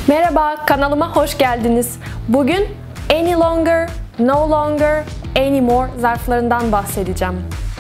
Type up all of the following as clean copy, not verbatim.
Merhaba, kanalıma hoş geldiniz. Bugün any longer, no longer, anymore zarflarından bahsedeceğim.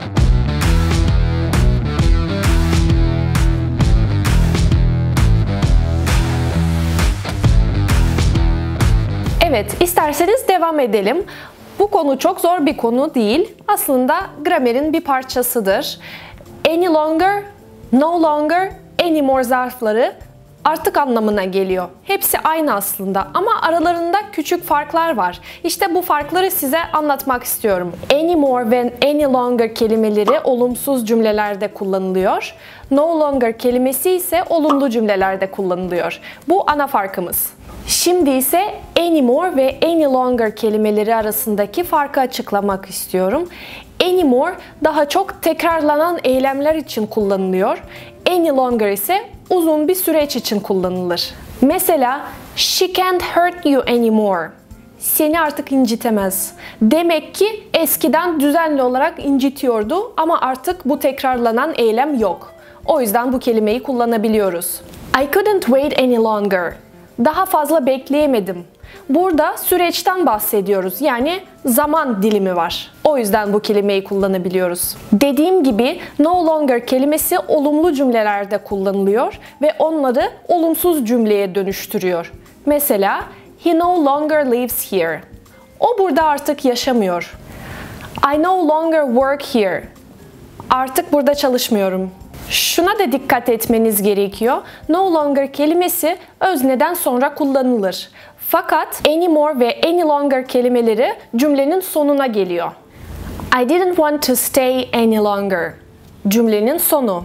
Evet, isterseniz devam edelim. Bu konu çok zor bir konu değil. Aslında gramerin bir parçasıdır. Any longer, no longer, anymore zarfları artık anlamına geliyor. Hepsi aynı aslında ama aralarında küçük farklar var. İşte bu farkları size anlatmak istiyorum. Anymore ve any longer kelimeleri olumsuz cümlelerde kullanılıyor. No longer kelimesi ise olumlu cümlelerde kullanılıyor. Bu ana farkımız. Şimdi ise anymore ve any longer kelimeleri arasındaki farkı açıklamak istiyorum. Anymore daha çok tekrarlanan eylemler için kullanılıyor. Any longer ise uzun bir süreç için kullanılır. Mesela she can't hurt you anymore. Seni artık incitemez. Demek ki eskiden düzenli olarak incitiyordu ama artık bu tekrarlanan eylem yok. O yüzden bu kelimeyi kullanabiliyoruz. I couldn't wait any longer. Daha fazla bekleyemedim. Burada süreçten bahsediyoruz. Yani zaman dilimi var. O yüzden bu kelimeyi kullanabiliyoruz. Dediğim gibi no longer kelimesi olumlu cümlelerde kullanılıyor ve onları olumsuz cümleye dönüştürüyor. Mesela he no longer lives here. O burada artık yaşamıyor. I no longer work here. Artık burada çalışmıyorum. Şuna da dikkat etmeniz gerekiyor. No longer kelimesi özneden sonra kullanılır. Fakat anymore ve any longer kelimeleri cümlenin sonuna geliyor. I didn't want to stay any longer. Cümlenin sonu.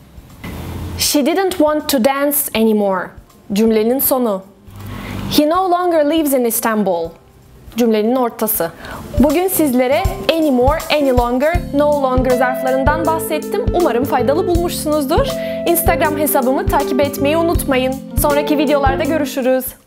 She didn't want to dance anymore. Cümlenin sonu. He no longer lives in Istanbul. Cümlenin ortası. Bugün sizlere anymore, any longer, no longer zarflarından bahsettim. Umarım faydalı bulmuşsunuzdur. Instagram hesabımı takip etmeyi unutmayın. Sonraki videolarda görüşürüz.